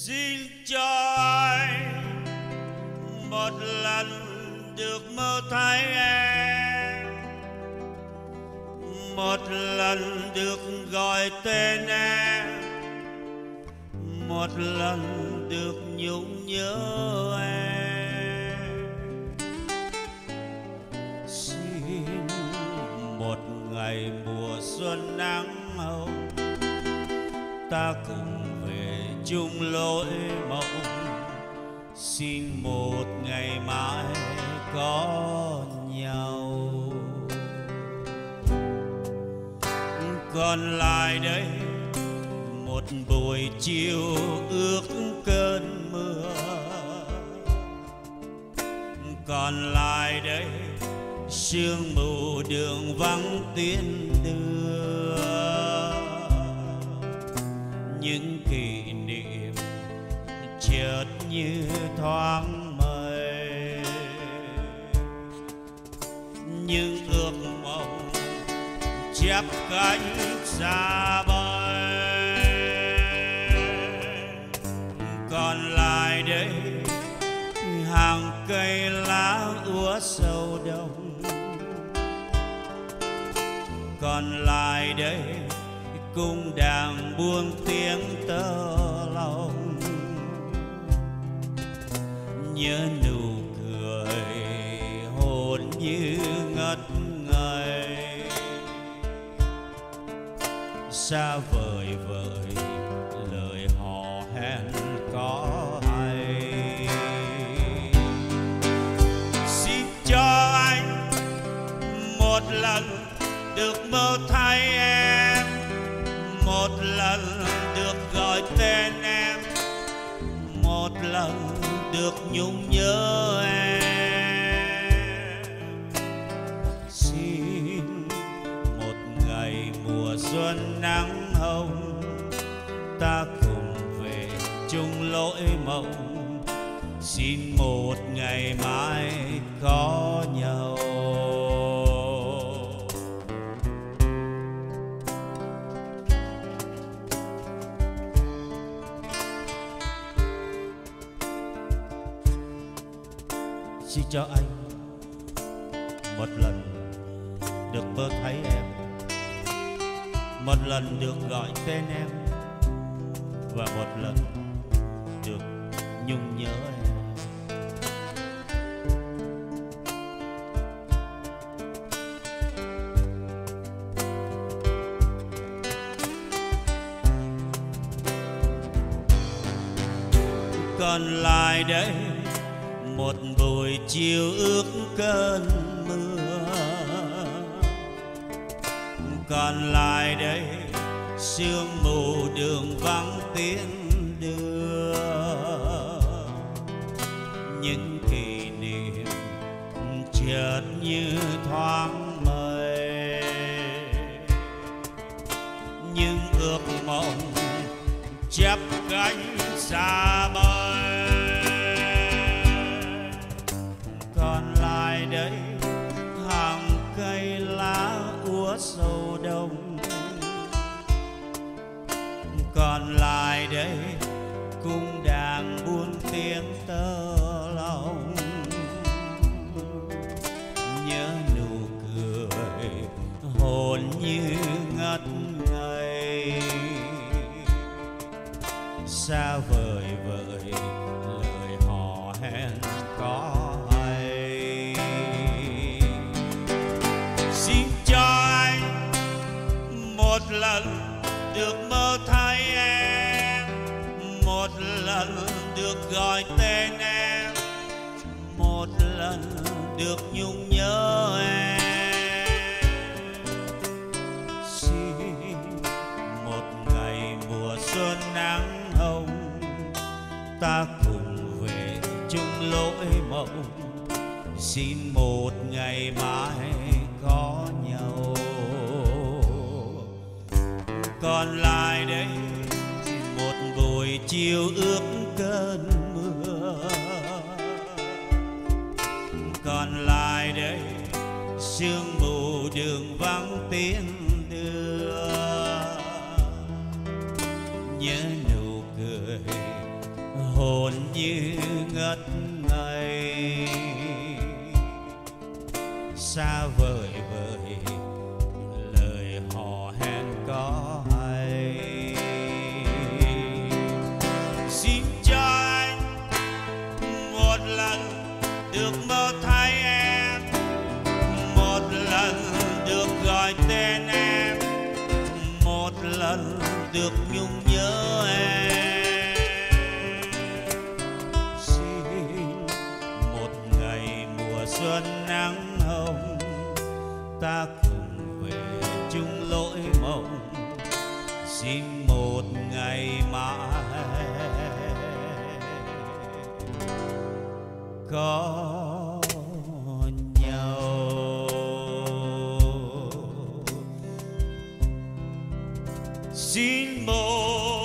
Xin cho anh một lần được mơ thấy em, một lần được gọi tên em, một lần được nhung nhớ em. Xin một ngày mùa xuân nắng hồng, ta cùng về chung lối mộng. Xin một ngày mãi có nhau. Còn lại đây một buổi chiều ước cơn mưa. Còn lại đây sương mù đường vắng tiếng đưa. Những kỷ niệm chợt như thoáng mây, những ước mộng chắp cánh xa bơi. Còn lại đây hàng cây lá úa sầu đông. Còn lại đây cung đàn buông tiếng tơ lòng. Nhớ nụ cười hồn như ngất ngây, xa vời vợi lời hò hẹn có hay. Xin cho anh một lần được mơ thấy em, một lần được gọi tên em, một lần được nhung nhớ em. Xin một ngày mùa xuân nắng hồng, ta cùng về chung lối mộng. Xin một ngày mãi có nhau. Xin cho anh một lần được mơ thấy em, một lần được gọi tên em, và một lần được nhung nhớ em. Còn lại đây một buổi chiều ước cơn mưa. Còn lại đây sương mù đường vắng tiếng đưa. Những kỷ niệm chợt như thoáng mây, những ước mộng chắp cánh xa bơi. Còn lại đây hàng cây lá úa sầu đông. Còn lại đây cung đàn buông tiếng tơ lòng. Nhớ nụ cười hồn như ngất ngây, xa vời vợi lời hò hẹn có hay. Xin cho anh một lần được mơ thấy em, một lần được gọi tên em, một lần được nhung nhớ em. Xin một ngày mùa xuân nắng hồng, ta cùng về chung lối mộng. Xin một ngày mãi có nhau. Còn lại đây một buổi chiều ước cơn mưa. Còn lại đây sương mù đường vắng tiếng đưa. Nhớ nụ cười ngất ngây, xa vời vời lời hò hẹn có hay. Xin cho anh một lần được mơ thấy em, một lần được gọi tên em, một lần được nhung nhớ em. Xin một ngày mùa xuân nắng hồng, ta cùng về chung lối mộng. Xin một ngày mãi có nhau. Xin một